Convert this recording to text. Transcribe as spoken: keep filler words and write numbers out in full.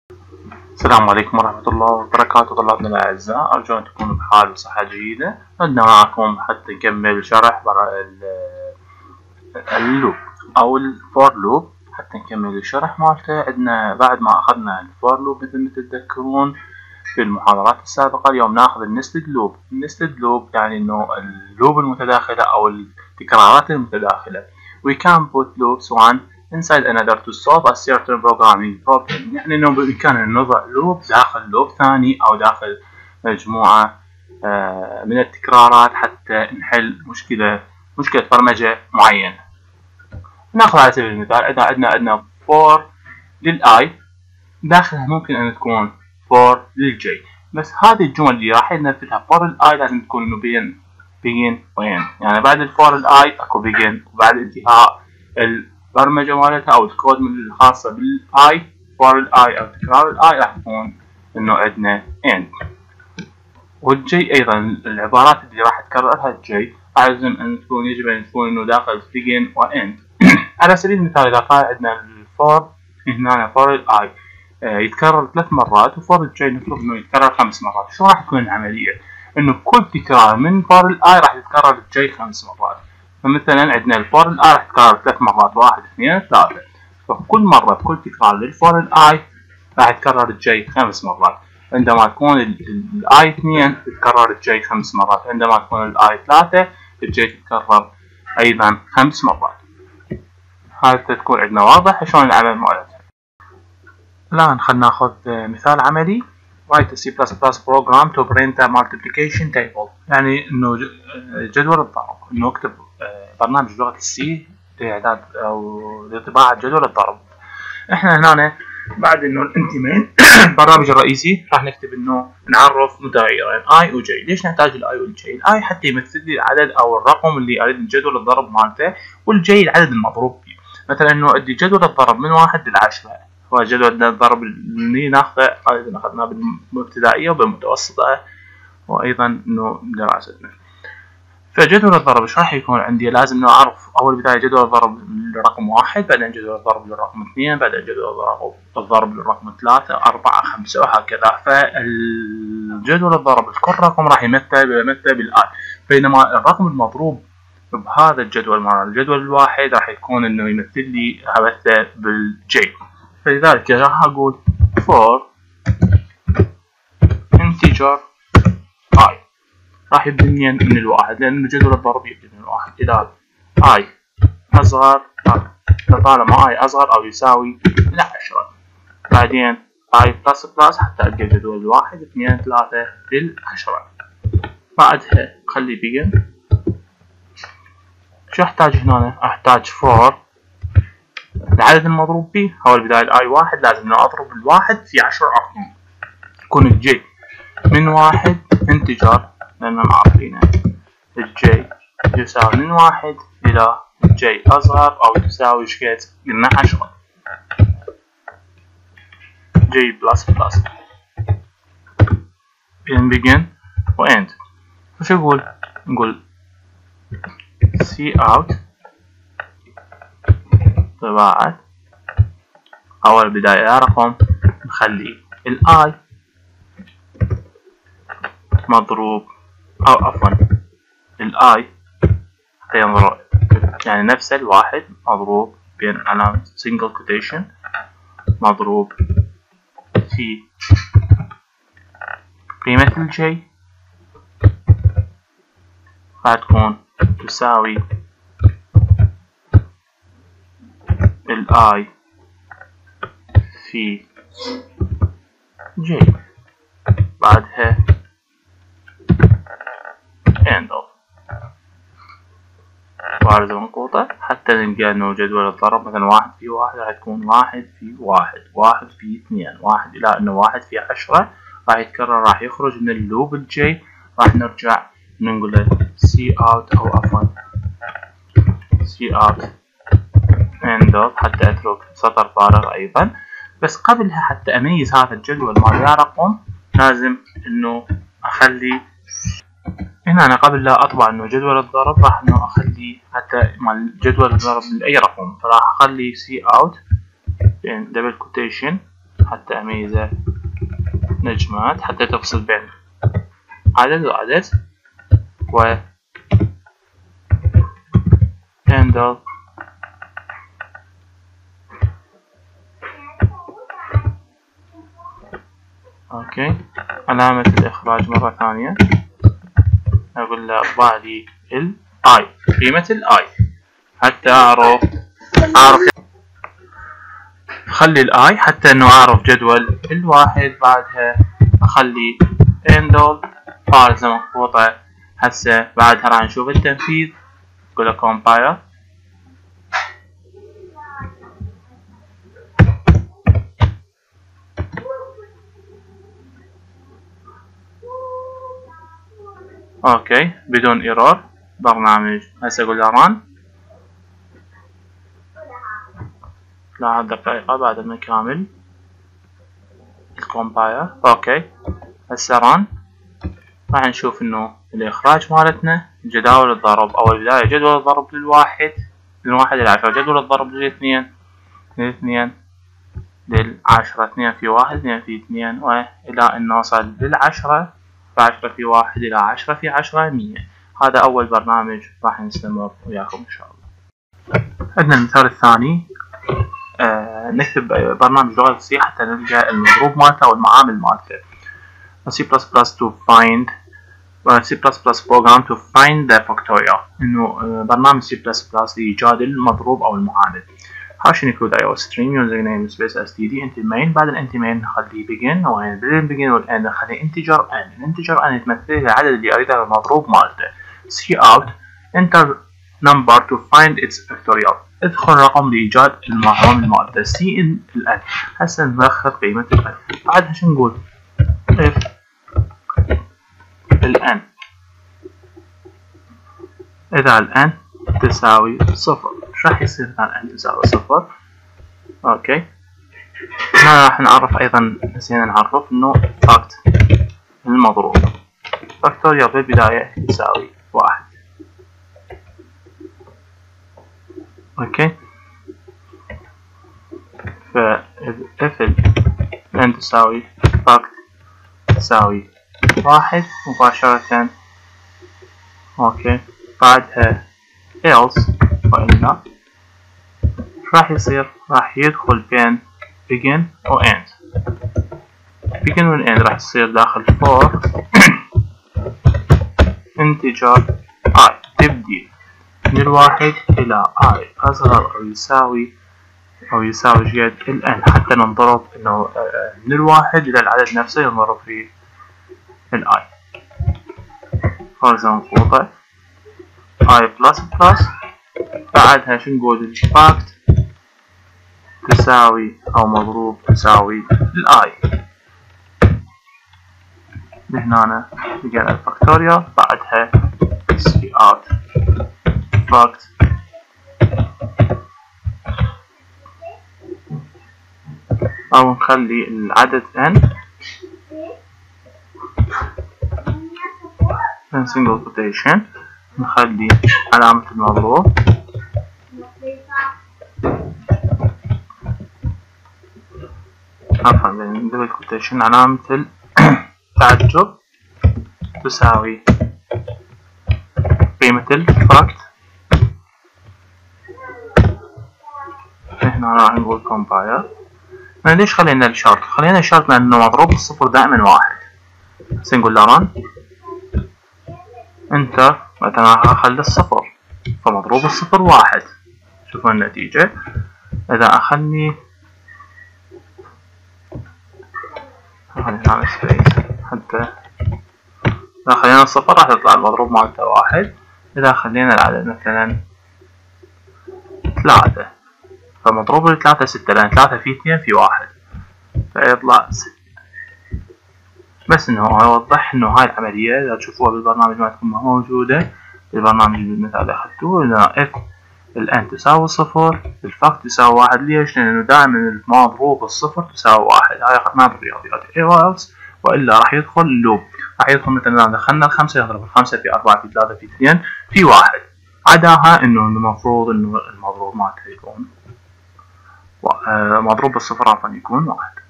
السلام عليكم ورحمة الله وبركاته طلابنا الأعزاء، أرجو أن تكونوا بحال وصحة جيدة. عدنا معكم حتى نكمل شرح اللوب أو الفور لوب. حتى نكمل الشرح مالته، عدنا بعد ما أخذنا الفور لوب مثل ما تتذكرون في المحاضرات السابقة. اليوم ناخذ النستد لوب. النستد لوب يعني إنه اللوب المتداخلة أو التكرارات المتداخلة. We can put loops one inside another to solve a certain programming problem. يعني إنه بإمكاننا أن نضع لوب داخل لوب ثاني أو داخل مجموعة من التكرارات حتى نحل مشكلة مشكلة برمجة معينة. ناخذ على سبيل المثال عندنا عندنا عندنا for للI، داخلها ممكن أن تكون for للJ، بس هذه الجمل اللي راح ننفذها for الI لازم تكون إنه بين begin وين، يعني بعد الفور الI اكو begin، وبعد انتهاء البرمجة مالتها او الكود الخاصة بالاي فور الاي او تكرار الاي راح تكون انه عندنا end. والجي ايضا العبارات اللي راح تكررها الجي لازم ان تكون يجب ان تكون انه داخل begin وend. على سبيل المثال اذا قال عندنا الفور هنا فور الاي يتكرر ثلاث مرات وفور الجي نفرض انه يتكرر خمس مرات، شو راح تكون العملية؟ انه كل تكرار من فور الاي راح يتكرر الجي خمس مرات. فمثلا عندنا الفور الاي راح يتكرر ثلاث مرات، واحد اثنين ثلاثة، فكل مرة بكل تكرار للفور الاي راح يتكرر الجي خمس مرات. عندما تكون الاي اثنين تتكرر الجي خمس مرات، عندما تكون الاي ثلاثة الجي تتكرر ايضا خمس مرات. هذا تكون عندنا واضح شلون العمل مالتها. الآن خلنا ناخذ مثال عملي. write a C plus plus program to print a multiplication table، يعني انه جدول الضرب، انه اكتب برنامج بلغة السي لإعداد او لطباعة جدول الضرب. احنا هنا بعد انه الانتمين البرنامج الرئيسي راح نكتب انه نعرف متغيرين i و j. ليش نحتاج الاي والجي؟ الاي حتى يمثل لي العدد او الرقم اللي اريد جدول الضرب مالته، والجي العدد المضروب فيه. مثلا انه عندي جدول الضرب من واحد للعشرة، هو جدول الضرب اللي ناخذه ايضا اخذناه بالابتدائيه وبالمتوسطه وايضا انه دراستنا. فجدول الضرب ايش راح يكون عندي؟ لازم نعرف اول بدايه جدول الضرب للرقم واحد، بعدين جدول الضرب للرقم اثنين، بعدين جدول الضرب للرقم ثلاثة أربعة خمسة وهكذا. فالجدول الضرب لكل رقم راح يمثل يمثل بالاي، بينما الرقم المضروب بهذا الجدول مع الجدول الواحد راح يكون انه يمثل لي هذا بالجي. فلذلك راح اقول for integer i راح يبدأ من الواحد، لأن جدول الضرب يبدأ من الواحد. إذا i أصغر طالما i أصغر أو يساوي إلى عشرة، بعدين i بلس بلس حتى ألقى جدول الواحد اثنين ثلاثة للعشرة. بعدها خلي begin. شو أحتاج هنا؟ أحتاج for العدد المضروب به، هو البداية i واحد لازم أضرب الواحد في عشر أرقام، يكون الجي من واحد integer لأننا عارفينه الجي يساوي من واحد إلى الجي أصغر أو يساوي شكيت قلنا عشرة، جي بلس بلس. بين begin و end. وش نقول؟ نقول cout طباعة أول بداية رقم نخلي الآي مضروب أو عفوا الآي حتى ينظر يعني نفس الواحد مضروب بين علامة single quotation مضروب في قيمة الجي راح تكون تساوي الآي في جي. بعدها end of بارزة منقوطة حتى نلقى انه جدول الضرب مثلا واحد في واحد راح تكون واحد في واحد، واحد في اثنين، واحد الى انه واحد في عشرة راح يتكرر، راح يخرج من اللوب الجي، راح نرجع نقول له cout او عفوا cout end of حتى اترك سطر فارغ ايضا. بس قبلها حتى اميز هذا الجدول مال يا رقم لازم انه اخلي هنا أنا قبل لا أطبع إنه جدول الضرب راح إنه أخلي حتى مال جدول الضرب لأي رقم، فراح أخلي cout بين double quotation حتى أميزه نجمات حتى تفصل بين عدد وعدد، و handle اوكي. علامة الإخراج مرة ثانية أقول له اطبع لي ال I، قيمة ال I حتى أعرف أعرف أخلي ال I حتى إنه أعرف جدول الواحد. بعدها أخلي handle فارزة مضغوطة. هسه بعدها راح نشوف التنفيذ. أقول له compile اوكي بدون ايرور برنامج. هسه اقول له run. لا دقيقة بعد ما كامل الكومباير. اوكي هسه run. راح نشوف انه الاخراج مالتنا جداول الضرب. اول بداية جدول الضرب للواحد من واحد الى عشرة، جدول الضرب للاثنين للاثنين للعشرة، اثنين في واحد اثنين في اثنين، والى ان نوصل للعشرة، عشرة في واحد إلى عشرة في عشرة مية. هذا أول برنامج راح نستمر وياكم إن شاء الله. عندنا المثال الثاني. آه نكتب برنامج لغة سي حتى نلقى المضروب مالته أو المعامل مالته. C plus plus to find C plus plus program to find the factorial. إنه برنامج C plus plus لإيجاد المضروب أو المعامل. Hash include ios stream using namespace std انت main. بعد الانت main نخليه begin، وين بدل begin والان نخليه integer n. الانتجر n يتمثل العدد اللي اريده المضروب مالته. cout enter number to find its factorial. ادخل رقم لايجاد المعامل مالته. cin الان. هسه ندخل قيمة الان. بعدها شو نقول؟ if الان اذا الان تساوي صفر. ايش راح يصير الان ان تساوي صفر؟ اوكي هنا راح نعرف ايضا، نسينا نعرف انه فاكت المضروب فاكتوريال بالبداية يساوي واحد. اوكي ف if الان تساوي فاكت تساوي واحد مباشرة. اوكي بعدها else وإلا راح يصير راح يدخل بين begin و end. begin و end راح تصير داخل for integer I تبديل من الواحد إلى I أصغر أو يساوي أو يساوي جد ال n حتى ننضرب إنه من الواحد إلى العدد نفسه ينضرب في ال I. فرزة مضغوطة I plus plus. بعدها شو نقول؟ الفاكت تساوي أو مضروب تساوي الآي. من هنا لقينا الفاكتوريال. بعدها cout فاكت أو نخلي العدد n in single quotation، نخلي علامة المضروب عفوا بين دبل كوتيشن علامة التعجب تساوي قيمة الفاكت. هنا راح نقول compile. ليش خلينا الشرط؟ خلينا الشرط لأنه مضروب الصفر دائما واحد. هسه نقول له run انتر. مثلا راح اخلي الصفر فمضروب الصفر واحد. شوفوا النتيجة. إذا أخلي خلينا سبيس حتى إذا خلينا الصفر راح يطلع المضروب مالته واحد. إذا خلينا العدد مثلا ثلاثة فمضروب الثلاثة ستة، لأن ثلاثة في اثنين في واحد فيطلع ستة. بس إنه أوضح إنه هاي العملية إذا تشوفوها بالبرنامج ما تكون موجودة بالبرنامج بالمثال اللي أخذتوه. إذا if الان تساوي صفر الفاكت تساوي واحد. ليش؟ لأنه دائما المضروب الصفر تساوي واحد. هاي أخذناها بالرياضيات else، وإلا راح يدخل اللوب. راح يدخل مثلا إذا دخلنا الخمسة يضرب الخمسة في أربعة في ثلاثة في اثنين في واحد. عداها إنه المفروض إنه المضروب مالته يكون مضروب بالصفر عفوا يكون واحد.